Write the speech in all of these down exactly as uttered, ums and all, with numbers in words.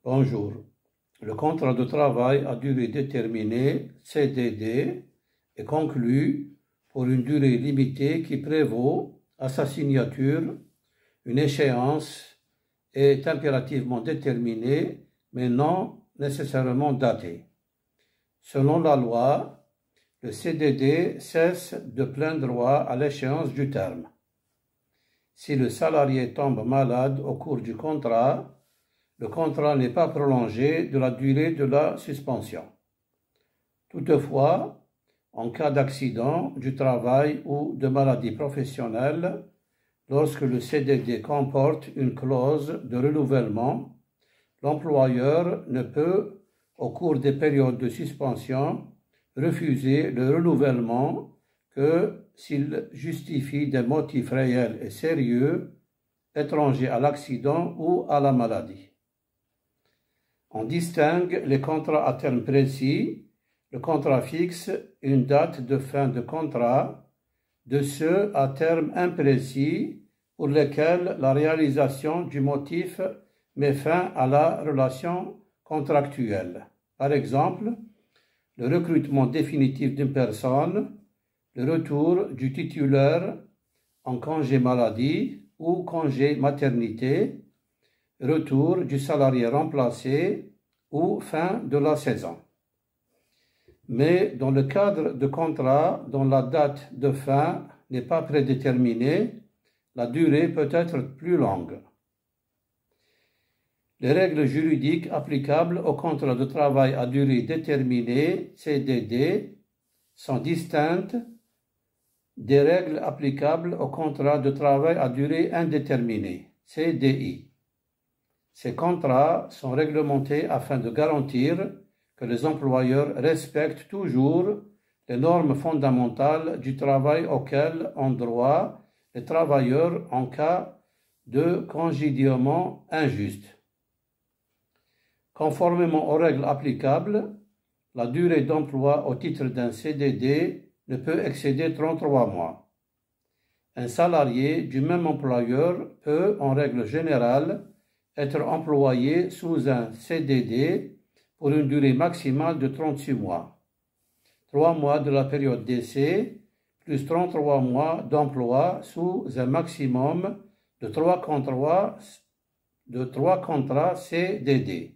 Bonjour. Le contrat de travail à durée déterminée, C D D, est conclu pour une durée limitée qui prévaut, à sa signature, une échéance est impérativement déterminée, mais non nécessairement datée. Selon la loi, le C D D cesse de plein droit à l'échéance du terme. Si le salarié tombe malade au cours du contrat, le contrat n'est pas prolongé de la durée de la suspension. Toutefois, en cas d'accident du travail ou de maladie professionnelle, lorsque le C D D comporte une clause de renouvellement, l'employeur ne peut, au cours des périodes de suspension, refuser le renouvellement que s'il justifie des motifs réels et sérieux, étrangers à l'accident ou à la maladie. On distingue les contrats à terme précis. Le contrat fixe une date de fin de contrat de ceux à terme imprécis pour lesquels la réalisation du motif met fin à la relation contractuelle. Par exemple, le recrutement définitif d'une personne, le retour du titulaire en congé maladie ou congé maternité, retour du salarié remplacé ou fin de la saison. Mais dans le cadre de contrats dont la date de fin n'est pas prédéterminée, la durée peut être plus longue. Les règles juridiques applicables au contrat de travail à durée déterminée, C D D, sont distinctes des règles applicables au contrat de travail à durée indéterminée, C D I. Ces contrats sont réglementés afin de garantir que les employeurs respectent toujours les normes fondamentales du travail auxquelles ont droit les travailleurs en cas de congédiement injuste. Conformément aux règles applicables, la durée d'emploi au titre d'un C D D ne peut excéder trente-trois mois. Un salarié du même employeur peut, en règle générale, être employé sous un C D D pour une durée maximale de trente-six mois. trois mois de la période d'essai, plus trente-trois mois d'emploi sous un maximum de trois contrats, de trois contrats C D D.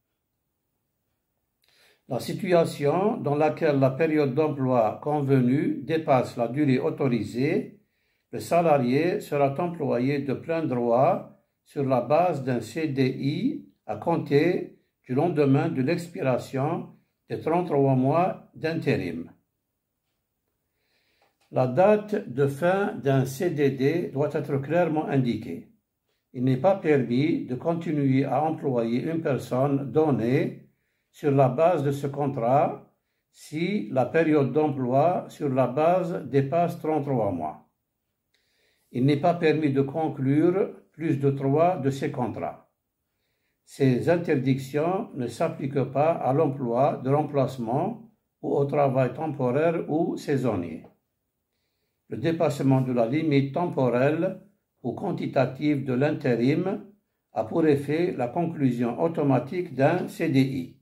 La situation dans laquelle la période d'emploi convenue dépasse la durée autorisée, le salarié sera employé de plein droit sur la base d'un C D I à compter du lendemain de l'expiration des trente-trois mois d'intérim. La date de fin d'un C D D doit être clairement indiquée. Il n'est pas permis de continuer à employer une personne donnée sur la base de ce contrat si la période d'emploi sur la base dépasse trente-trois mois. Il n'est pas permis de conclure plus de trois de ces contrats. Ces interdictions ne s'appliquent pas à l'emploi de remplacement ou au travail temporaire ou saisonnier. Le dépassement de la limite temporelle ou quantitative de l'intérim a pour effet la conclusion automatique d'un C D I.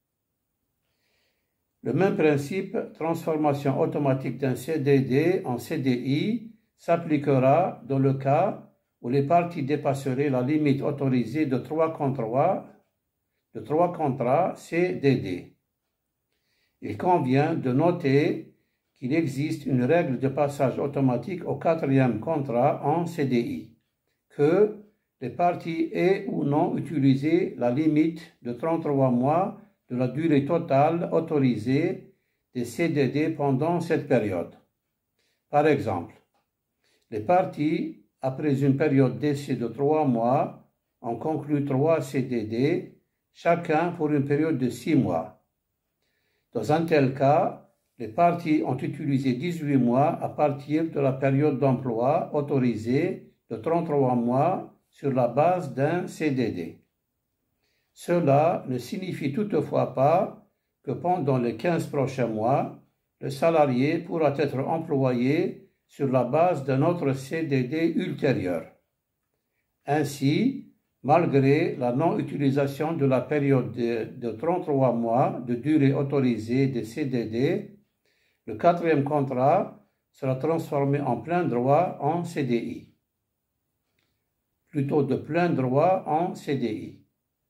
Le même principe, transformation automatique d'un C D D en C D I, s'appliquera dans le cas où les parties dépasseraient la limite autorisée de trois contrats, de trois contrats C D D. Il convient de noter qu'il existe une règle de passage automatique au quatrième contrat en C D I, que les parties aient ou non utilisé la limite de trente-trois mois de la durée totale autorisée des C D D pendant cette période. Par exemple, les parties, après une période d'essai de trois mois, ont conclu trois C D D, chacun pour une période de six mois. Dans un tel cas, les parties ont utilisé dix-huit mois à partir de la période d'emploi autorisée de trente-trois mois sur la base d'un C D D. Cela ne signifie toutefois pas que pendant les quinze prochains mois, le salarié pourra être employé sur la base d'un autre C D D ultérieur. Ainsi, malgré la non-utilisation de la période de, de trente-trois mois de durée autorisée des C D D, le quatrième contrat sera transformé en plein droit en C D I. Plutôt de plein droit en C D I.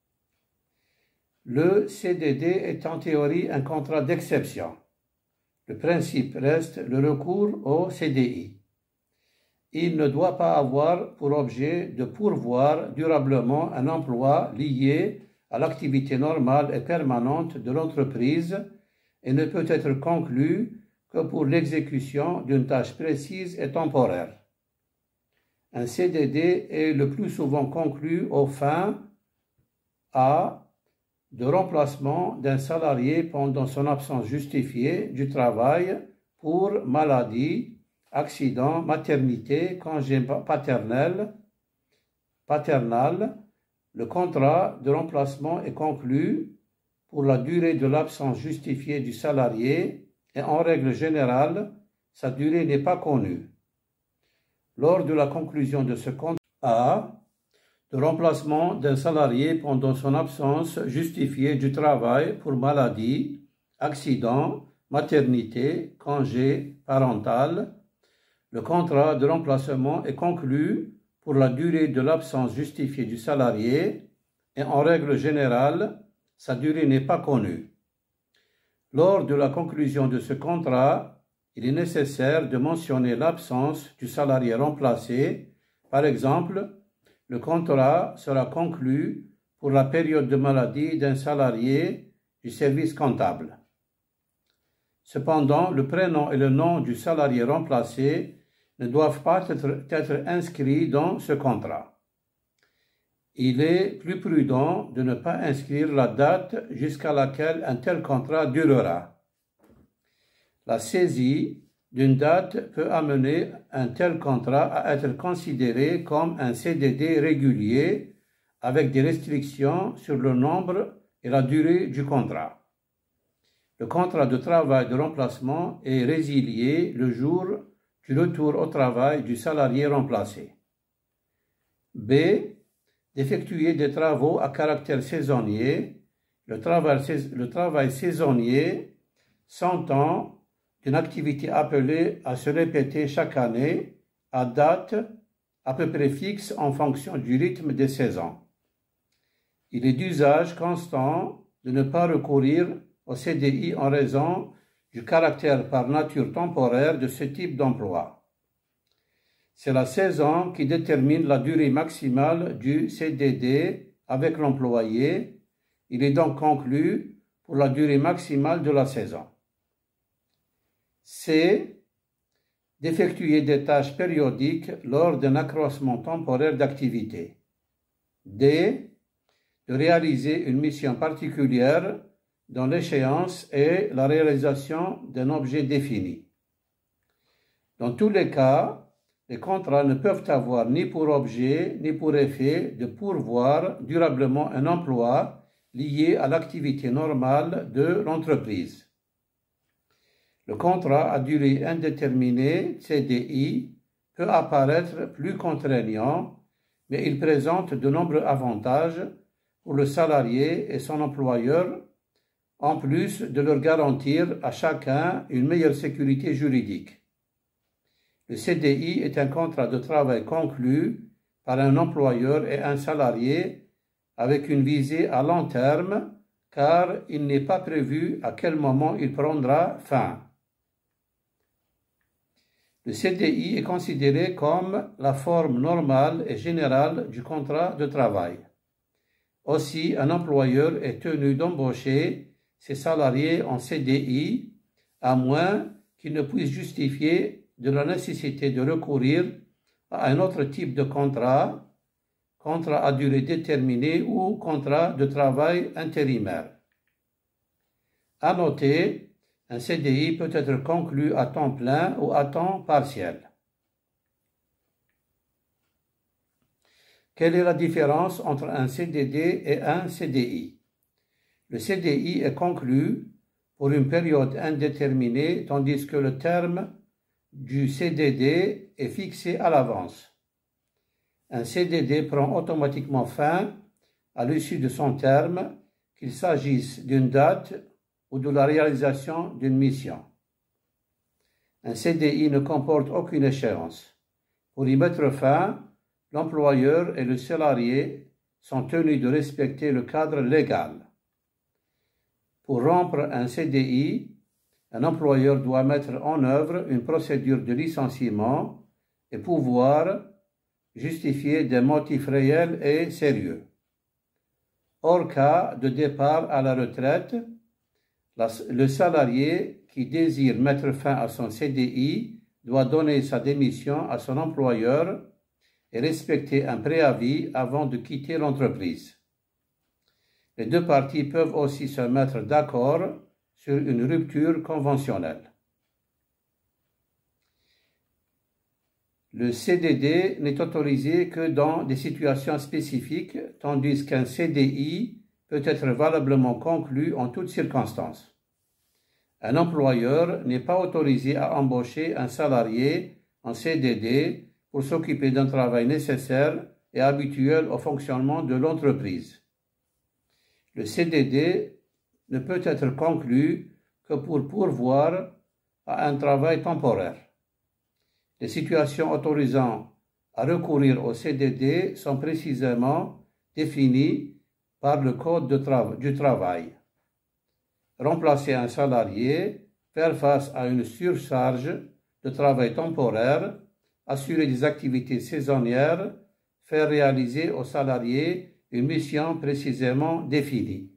Le C D D est en théorie un contrat d'exception. Le principe reste le recours au C D I. Il ne doit pas avoir pour objet de pourvoir durablement un emploi lié à l'activité normale et permanente de l'entreprise et ne peut être conclu que pour l'exécution d'une tâche précise et temporaire. Un C D D est le plus souvent conclu aux fins A. de remplacement d'un salarié pendant son absence justifiée du travail pour maladie, accident, maternité, congé paternel, paternal. Le contrat de remplacement est conclu pour la durée de l'absence justifiée du salarié et en règle générale, sa durée n'est pas connue. Lors de la conclusion de ce contrat A, de remplacement d'un salarié pendant son absence justifiée du travail pour maladie, accident, maternité, congé parental, le contrat de remplacement est conclu pour la durée de l'absence justifiée du salarié et en règle générale, sa durée n'est pas connue. Lors de la conclusion de ce contrat, il est nécessaire de mentionner l'absence du salarié remplacé. Par exemple, le contrat sera conclu pour la période de maladie d'un salarié du service comptable. Cependant, le prénom et le nom du salarié remplacé ne doivent pas être, être inscrits dans ce contrat. Il est plus prudent de ne pas inscrire la date jusqu'à laquelle un tel contrat durera. La saisie d'une date peut amener un tel contrat à être considéré comme un C D D régulier avec des restrictions sur le nombre et la durée du contrat. Le contrat de travail de remplacement est résilié le jour du retour au travail du salarié remplacé. B. D'effectuer des travaux à caractère saisonnier. Le travail, le travail saisonnier s'entend d'une activité appelée à se répéter chaque année à date à peu près fixe en fonction du rythme des saisons. Il est d'usage constant de ne pas recourir au C D I en raison du caractère par nature temporaire de ce type d'emploi. C'est la saison qui détermine la durée maximale du C D D avec l'employé. Il est donc conclu pour la durée maximale de la saison. C. D'effectuer des tâches périodiques lors d'un accroissement temporaire d'activité. D. De réaliser une mission particulière dont l'échéance est la réalisation d'un objet défini. Dans tous les cas, les contrats ne peuvent avoir ni pour objet ni pour effet de pourvoir durablement un emploi lié à l'activité normale de l'entreprise. Le contrat à durée indéterminée, C D I, peut apparaître plus contraignant, mais il présente de nombreux avantages pour le salarié et son employeur, en plus de leur garantir à chacun une meilleure sécurité juridique. Le C D I est un contrat de travail conclu par un employeur et un salarié avec une visée à long terme, car il n'est pas prévu à quel moment il prendra fin. Le C D I est considéré comme la forme normale et générale du contrat de travail. Aussi, un employeur est tenu d'embaucher ses salariés en C D I, à moins qu'il ne puisse justifier de la nécessité de recourir à un autre type de contrat, contrat à durée déterminée ou contrat de travail intérimaire. À noter, un C D I peut être conclu à temps plein ou à temps partiel. Quelle est la différence entre un C D D et un C D I? Le C D I est conclu pour une période indéterminée, tandis que le terme du C D D est fixé à l'avance. un C D D prend automatiquement fin à l'issue de son terme, qu'il s'agisse d'une date ou de la réalisation d'une mission. Un C D I ne comporte aucune échéance. Pour y mettre fin, l'employeur et le salarié sont tenus de respecter le cadre légal. Pour rompre un C D I, un employeur doit mettre en œuvre une procédure de licenciement et pouvoir justifier des motifs réels et sérieux. Hors cas de départ à la retraite, la, le salarié qui désire mettre fin à son C D I doit donner sa démission à son employeur et respecter un préavis avant de quitter l'entreprise. Les deux parties peuvent aussi se mettre d'accord sur une rupture conventionnelle. Le C D D n'est autorisé que dans des situations spécifiques, tandis qu'un C D I peut être valablement conclu en toutes circonstances. Un employeur n'est pas autorisé à embaucher un salarié en C D D pour s'occuper d'un travail nécessaire et habituel au fonctionnement de l'entreprise. Le C D D ne peut être conclu que pour pourvoir à un travail temporaire. Les situations autorisant à recourir au C D D sont précisément définies par le Code de tra- du travail. Remplacer un salarié, faire face à une surcharge de travail temporaire, assurer des activités saisonnières, faire réaliser au salarié une mission précisément définie.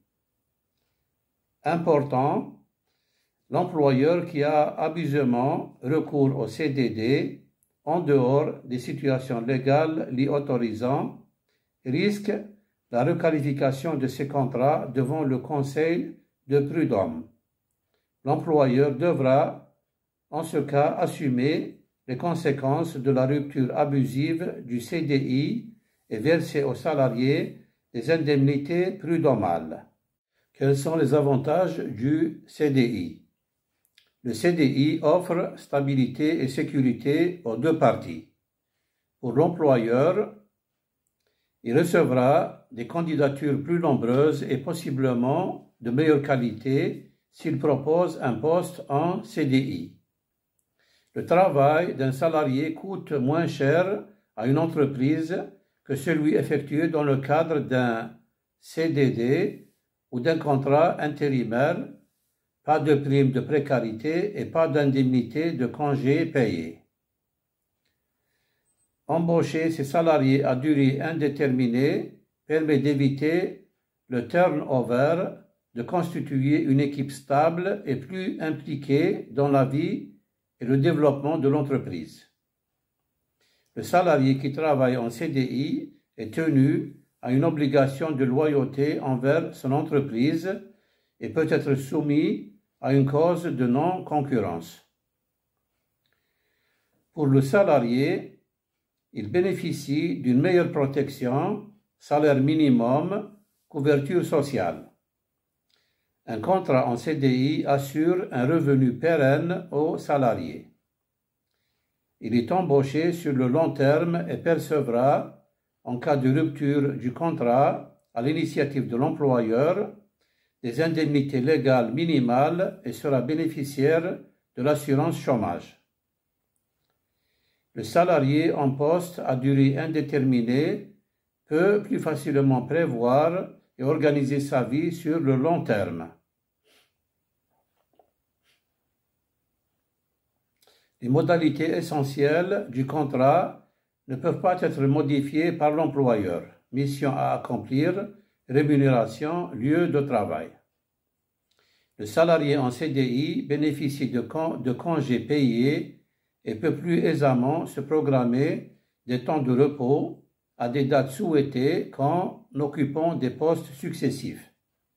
Important, l'employeur qui a abusivement recours au C D D en dehors des situations légales l'y autorisant risque la requalification de ses contrats devant le Conseil de prud'homme. L'employeur devra, en ce cas, assumer les conséquences de la rupture abusive du C D I et verser aux salariés des indemnités prud'homales. Quels sont les avantages du C D I? Le C D I offre stabilité et sécurité aux deux parties. Pour l'employeur, il recevra des candidatures plus nombreuses et possiblement de meilleure qualité s'il propose un poste en C D I. Le travail d'un salarié coûte moins cher à une entreprise que celui effectué dans le cadre d'un C D D ou d'un contrat intérimaire, pas de prime de précarité et pas d'indemnité de congé payé. Embaucher ses salariés à durée indéterminée permet d'éviter le turnover, de constituer une équipe stable et plus impliquée dans la vie et le développement de l'entreprise. Le salarié qui travaille en C D I est tenu à une obligation de loyauté envers son entreprise et peut être soumis à une cause de non-concurrence. Pour le salarié, il bénéficie d'une meilleure protection, salaire minimum, couverture sociale. Un contrat en C D I assure un revenu pérenne aux salariés. Il est embauché sur le long terme et percevra, en cas de rupture du contrat, à l'initiative de l'employeur, des indemnités légales minimales et sera bénéficiaire de l'assurance chômage. Le salarié en poste à durée indéterminée peut plus facilement prévoir et organiser sa vie sur le long terme. Les modalités essentielles du contrat ne peuvent pas être modifiées par l'employeur. Mission à accomplir, rémunération, lieu de travail. Le salarié en C D I bénéficie de, con- de congés payés et peut plus aisément se programmer des temps de repos à des dates souhaitées qu'en occupant des postes successifs.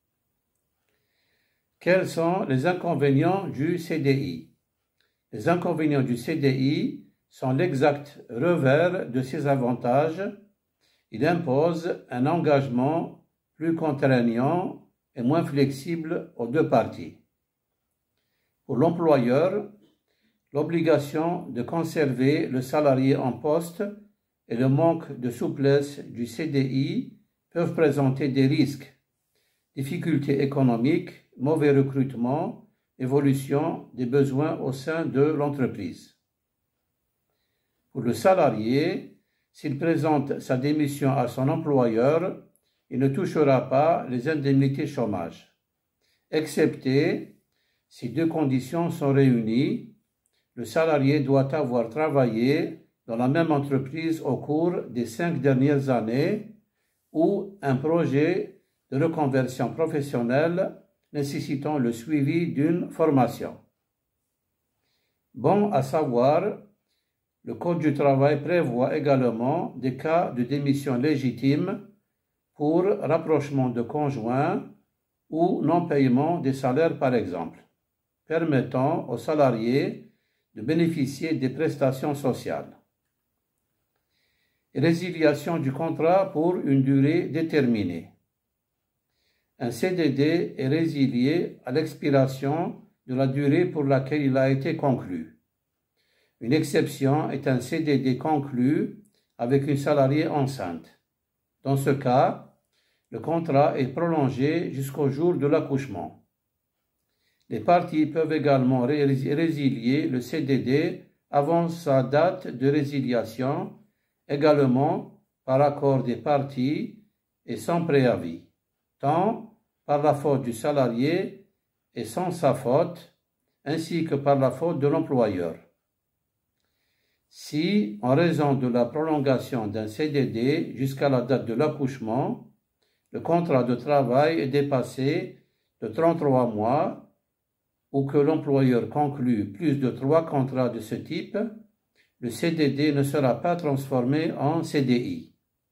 Quels sont les inconvénients du C D I? Les inconvénients du C D I sont l'exact revers de ses avantages. Il impose un engagement plus contraignant et moins flexible aux deux parties. Pour l'employeur, l'obligation de conserver le salarié en poste et le manque de souplesse du C D I peuvent présenter des risques, difficultés économiques, mauvais recrutement, évolution des besoins au sein de l'entreprise. Pour le salarié, s'il présente sa démission à son employeur, il ne touchera pas les indemnités chômage, excepté si deux conditions sont réunies. Le salarié doit avoir travaillé dans la même entreprise au cours des cinq dernières années ou un projet de reconversion professionnelle nécessitant le suivi d'une formation. Bon à savoir, le Code du travail prévoit également des cas de démission légitime pour rapprochement de conjoints ou non-paiement des salaires par exemple, permettant aux salariés de bénéficier des prestations sociales. Résiliation du contrat pour une durée déterminée. Un C D D est résilié à l'expiration de la durée pour laquelle il a été conclu. Une exception est un C D D conclu avec une salariée enceinte. Dans ce cas, le contrat est prolongé jusqu'au jour de l'accouchement. Les parties peuvent également résilier le C D D avant sa date de résiliation, également par accord des parties et sans préavis, tant par la faute du salarié et sans sa faute, ainsi que par la faute de l'employeur. Si, en raison de la prolongation d'un C D D jusqu'à la date de l'accouchement, le contrat de travail est dépassé de trente-trois mois ou que l'employeur conclut plus de trois contrats de ce type, le C D D ne sera pas transformé en C D I.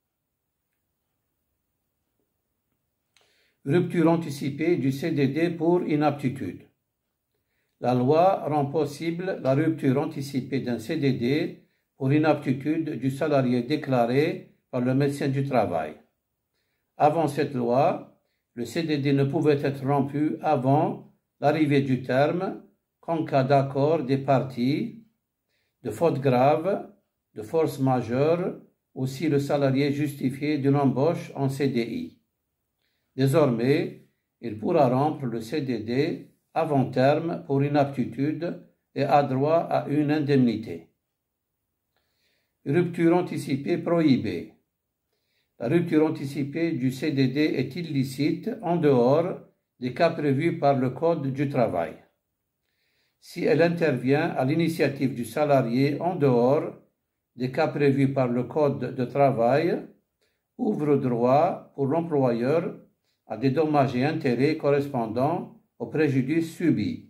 Rupture anticipée du C D D pour inaptitude. La loi rend possible la rupture anticipée d'un C D D pour inaptitude du salarié déclaré par le médecin du travail. Avant cette loi, le C D D ne pouvait être rompu avant l'arrivée du terme qu'en cas d'accord des parties, de faute grave, de force majeure ou si le salarié justifiait d'une embauche en C D I. Désormais, il pourra rompre le C D D avant terme pour inaptitude et a droit à une indemnité. Rupture anticipée prohibée. La rupture anticipée du C D D est illicite en dehors des cas prévus par le Code du travail. Si elle intervient à l'initiative du salarié en dehors des cas prévus par le Code de travail, ouvre droit pour l'employeur à des dommages et intérêts correspondant au préjudice subi.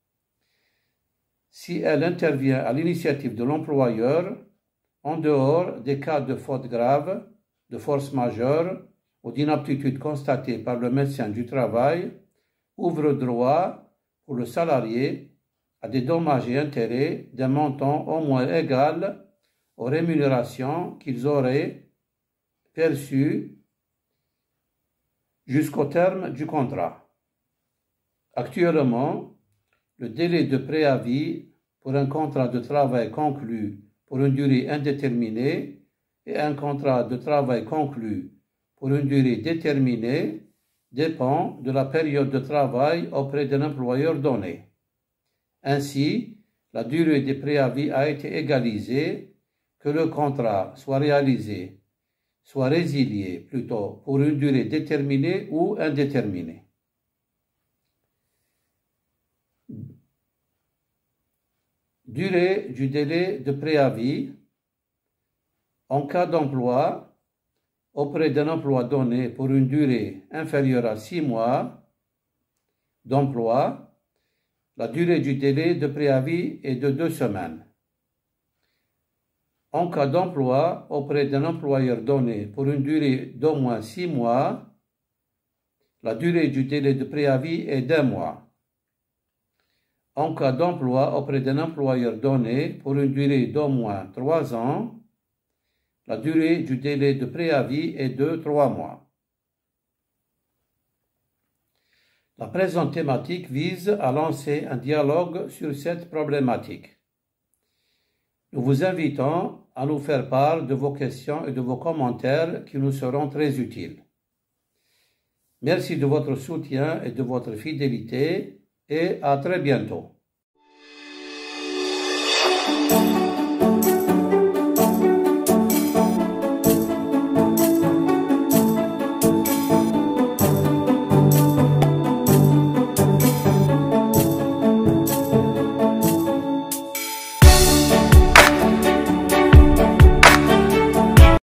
Si elle intervient à l'initiative de l'employeur en dehors des cas de faute grave, de force majeure ou d'inaptitude constatée par le médecin du travail, ouvre droit pour le salarié à des dommages et intérêts d'un montant au moins égal aux rémunérations qu'ils auraient perçues jusqu'au terme du contrat. Actuellement, le délai de préavis pour un contrat de travail conclu pour une durée indéterminée et un contrat de travail conclu pour une durée déterminée dépend de la période de travail auprès d'un employeur donné. Ainsi, la durée des préavis a été égalisée, que le contrat soit réalisé, soit résilié plutôt pour une durée déterminée ou indéterminée. Durée du délai de préavis. En cas d'emploi auprès d'un emploi donné pour une durée inférieure à six mois d'emploi, la durée du délai de préavis est de deux semaines. En cas d'emploi auprès d'un employeur donné pour une durée d'au moins six mois, la durée du délai de préavis est d'un mois. En cas d'emploi auprès d'un employeur donné pour une durée d'au moins trois ans, la durée du délai de préavis est de trois mois. La présente thématique vise à lancer un dialogue sur cette problématique. Nous vous invitons à nous faire part de vos questions et de vos commentaires qui nous seront très utiles. Merci de votre soutien et de votre fidélité et à très bientôt.